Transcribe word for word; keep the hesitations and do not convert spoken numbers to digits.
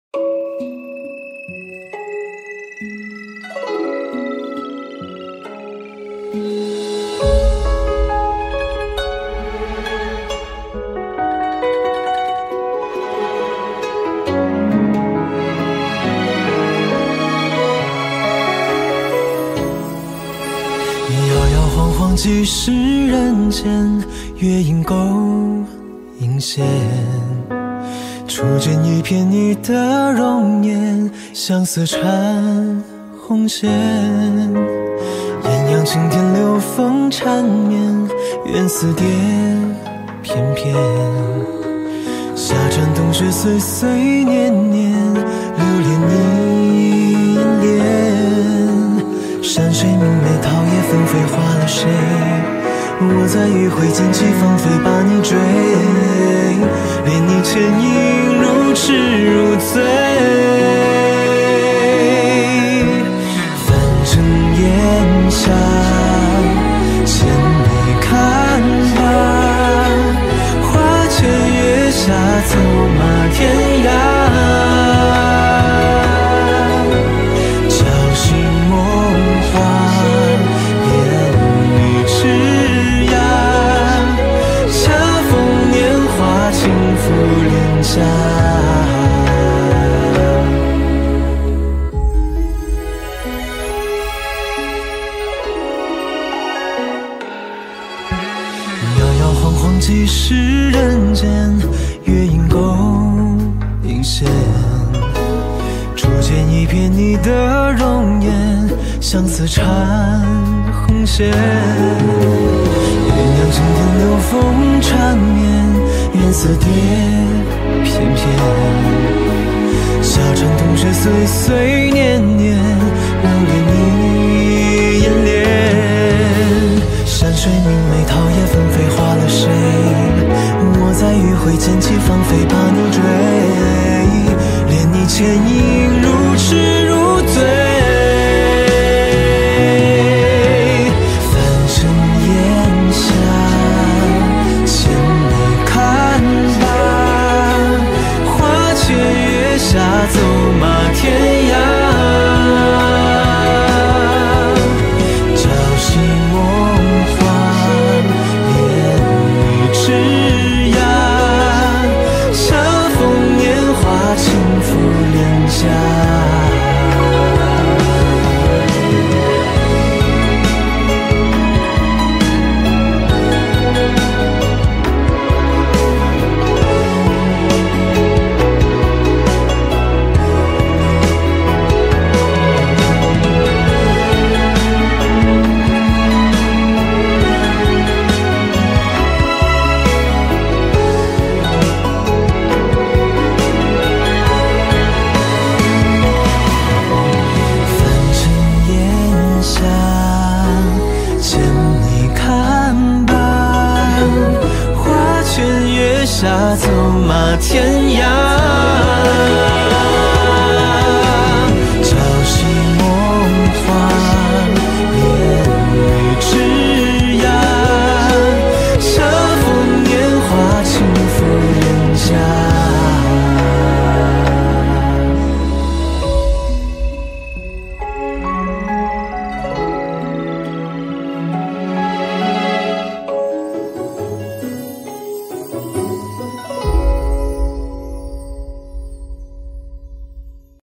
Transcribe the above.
几世人间，月影勾引线。初见一瞥你的容颜，相思缠红线。艳阳晴天，流风缠绵，缘似蝶翩翩。夏蝉冬雪，岁岁年年，留恋你眼帘。山水明媚，桃叶纷飞，花了谁？我在余晖剑起芳菲，把你追，恋你倩影如痴如醉。凡尘烟霞，千里看罢，花前月下，策马天涯。几世人间，月影勾引线。初见一瞥你的容颜，相思缠红线。艳阳晴天，流风缠绵，缘似蝶翩翩。夏蝉冬雪，岁岁年年，留恋你眼帘。山水明媚，桃叶纷飞，花了谁？我在余晖剑起芳菲，把你追，恋你倩影如痴如醉。凡尘烟霞，千里看罢，花前月下，走马天涯。